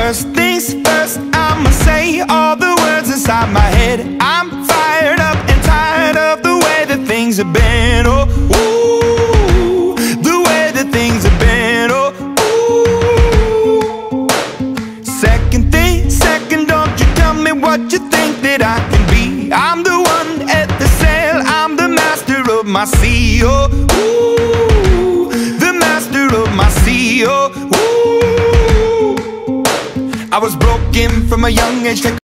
First things first, I'ma say all the words inside my head. I'm fired up and tired of the way that things have been. Oh, ooh, the way that things have been. Oh, ooh. Second thing, second, don't you tell me what you think that I can be. I'm the one at the sail, I'm the master of my sea. Oh, ooh, the master of my sea. Oh, ooh. I was broken from a young age.